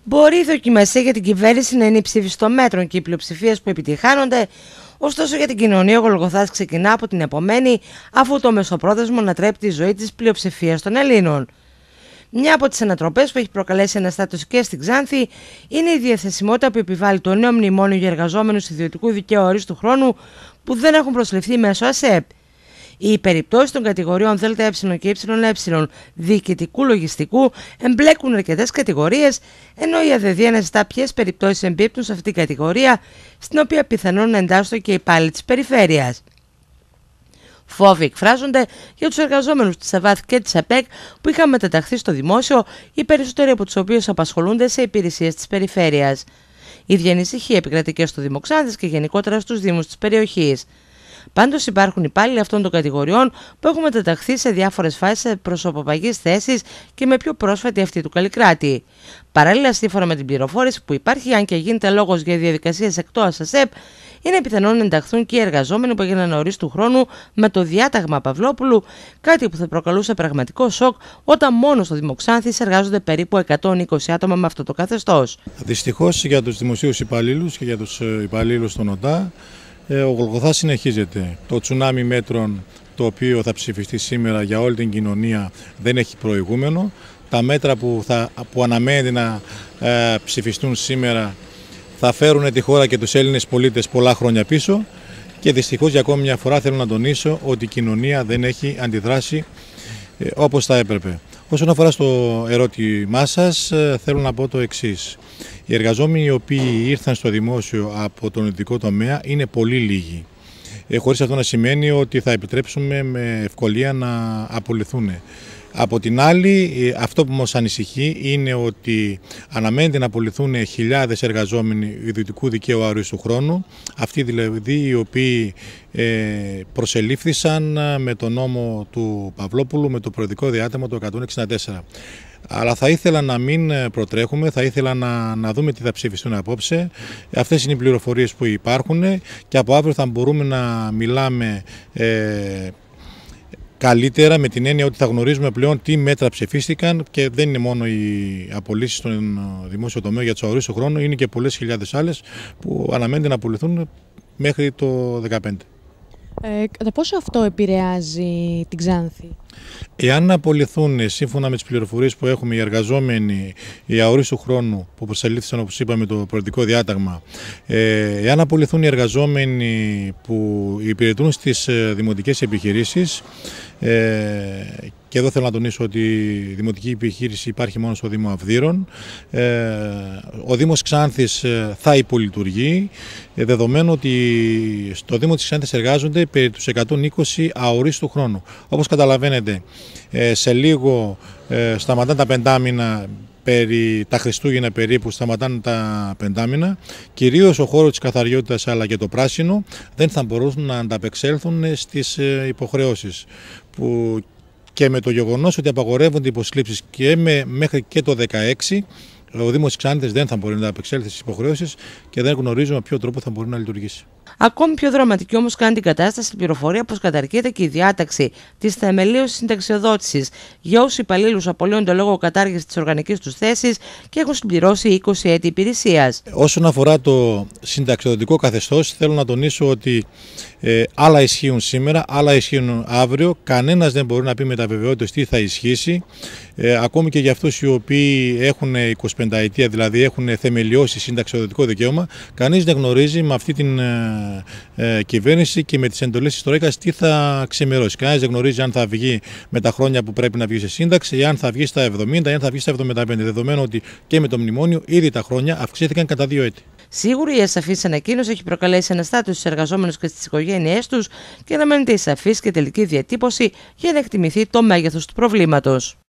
Μπορεί η δοκιμασία για την κυβέρνηση να είναι η ψήφιση των μέτρων και οι πλειοψηφίες που επιτυχάνονται, ωστόσο για την κοινωνία ο Γολγοθάς ξεκινά από την επομένη, αφού το μεσοπρόθεσμο ανατρέπει τη ζωή της πλειοψηφίας των Ελλήνων. Μια από τις ανατροπές που έχει προκαλέσει αναστάτωση και στην Ξάνθη είναι η διαθεσιμότητα που επιβάλλει το νέο μνημόνιο για εργαζόμενους ιδιωτικού δικαίου ορίστου χρόνου που δεν έχουν προσληφθεί μέσω ΑΣΕΠ. Οι περιπτώσεις των κατηγοριών ΔΕ και ΕΕ διοικητικού λογιστικού εμπλέκουν αρκετές κατηγορίες, ενώ η ΑΔΔ αναζητά ποιες περιπτώσεις εμπίπτουν σε αυτή την κατηγορία, στην οποία πιθανόν να εντάσσονται και οι υπάλληλοι της περιφέρειας. Φόβοι εκφράζονται για τους εργαζόμενους της ΑΒΑΘ και της ΑΠΕΚ που είχαν μεταταχθεί στο δημόσιο, οι περισσότεροι από τους οποίους απασχολούνται σε υπηρεσίες της περιφέρειας. Η ίδια ανησυχία επικρατεί και στο Δήμο Ξάνθης και γενικότερα στους δήμους της περιοχής. Πάντως υπάρχουν υπάλληλοι αυτών των κατηγοριών που έχουν μεταταχθεί σε διάφορες φάσεις σε προσωποπαγείς θέσεις και με πιο πρόσφατη αυτή του Καλλικράτη. Παράλληλα, σύμφωνα με την πληροφόρηση που υπάρχει, αν και γίνεται λόγος για διαδικασίες εκτός ΑΣΕΠ, είναι πιθανόν να ενταχθούν και οι εργαζόμενοι που έγιναν ορίστου χρόνου με το διάταγμα Παυλόπουλου, κάτι που θα προκαλούσε πραγματικό σοκ όταν μόνο στο Δήμο Ξάνθης εργάζονται περίπου 120 άτομα με αυτό το καθεστώς. Δυστυχώς για τους δημοσίους υπαλλήλους και για τους υπαλλήλους των ΟΤΑ, ο Γολγοθάς συνεχίζεται. Το τσουνάμι μέτρων το οποίο θα ψηφιστεί σήμερα για όλη την κοινωνία δεν έχει προηγούμενο. Τα μέτρα που αναμένεται να ψηφιστούν σήμερα θα φέρουν τη χώρα και τους Έλληνες πολίτες πολλά χρόνια πίσω και δυστυχώς για ακόμη μια φορά θέλω να τονίσω ότι η κοινωνία δεν έχει αντιδράσει όπως θα έπρεπε. Όσον αφορά στο ερώτημά σας, θέλω να πω το εξής. Οι εργαζόμενοι οι οποίοι ήρθαν στο δημόσιο από τον ιδιωτικό τομέα είναι πολύ λίγοι. Χωρίς αυτό να σημαίνει ότι θα επιτρέψουμε με ευκολία να απολυθούν. Από την άλλη, αυτό που μας ανησυχεί είναι ότι αναμένεται να απολυθούν χιλιάδες εργαζόμενοι ιδιωτικού δικαίου αορίστου χρόνου, αυτοί δηλαδή οι οποίοι προσελήφθησαν με τον νόμο του Παυλόπουλου, με το προεδρικό διάταγμα του 164. Αλλά θα ήθελα να μην προτρέχουμε, θα ήθελα να δούμε τι θα ψηφιστούν απόψε. Αυτές είναι οι πληροφορίες που υπάρχουν και από αύριο θα μπορούμε να μιλάμε καλύτερα, με την έννοια ότι θα γνωρίζουμε πλέον τι μέτρα ψηφίστηκαν και δεν είναι μόνο οι απολύσεις στον δημόσιο τομέα για τους αορίστου χρόνου, είναι και πολλές χιλιάδες άλλες που αναμένεται να απολυθούν μέχρι το 2015. Κατά πόσο αυτό επηρεάζει την Ξάνθη? Εάν απολυθούν σύμφωνα με τις πληροφορίες που έχουμε οι εργαζόμενοι οι αορίστου χρόνου που προσελήφθησαν, όπως είπαμε, το προεδρικό διάταγμα, εάν απολυθούν οι εργαζόμενοι που υπηρετούν στις δημοτικές επιχειρήσεις, και εδώ θέλω να τονίσω ότι η δημοτική επιχείρηση υπάρχει μόνο στο Δήμο Αυδείρων, ο Δήμος Ξάνθης θα υπολειτουργεί, δεδομένου ότι στο Δήμο της Ξάνθης εργάζονται περί τους 120 αορίστου χρόνου. Όπως καταλαβαίνετε, σε λίγο σταματάνε τα πεντάμινα, περί τα Χριστούγεννα περίπου σταματάνε τα πεντάμινα, κυρίως ο χώρος της καθαριότητας αλλά και το πράσινο δεν θα μπορούν να ανταπεξέλθουν στις υποχρεώσεις που και με το γεγονός ότι απαγορεύονται οι υποσλήψεις και μέχρι και το 2016, ο Δήμος Ξάνθης δεν θα μπορεί να απεξέλθει στις υποχρεώσεις και δεν γνωρίζουμε με ποιο τρόπο θα μπορεί να λειτουργήσει. Ακόμη πιο δραματική όμως κάνει την κατάσταση η πληροφορία πως καταργείται και η διάταξη της θεμελίωσης συνταξιοδότησης για όσους υπαλλήλους απολύονται λόγω κατάργησης της οργανικής τους θέσης και έχουν συμπληρώσει 20 έτη υπηρεσίας. Όσον αφορά το συνταξιοδοτικό καθεστώς, θέλω να τονίσω ότι άλλα ισχύουν σήμερα, άλλα ισχύουν αύριο. Κανένας δεν μπορεί να πει με τα βεβαιότητες τι θα ισχύσει. Ακόμη και για αυτούς οι οποίοι έχουν 25 ετία, δηλαδή έχουν θεμελιώσει συνταξιοδοτικό δικαίωμα, κανείς δεν γνωρίζει με αυτή την κυβέρνηση και με τις εντολές της Τρόικας τι θα ξημερώσει. Κανείς δεν γνωρίζει αν θα βγει με τα χρόνια που πρέπει να βγει σε σύνταξη, ή αν θα βγει στα 70, ή αν θα βγει στα 75. Δεδομένου ότι και με το μνημόνιο ήδη τα χρόνια αυξήθηκαν κατά 2 έτη. Σίγουρη η ασαφής ανακοίνωση έχει προκαλέσει αναστάτωση στους εργαζόμενους και στις οικογένειές τους και αναμένεται η σαφής και τελική διατύπωση για να εκτιμηθεί το μέγεθος του προβλήματος.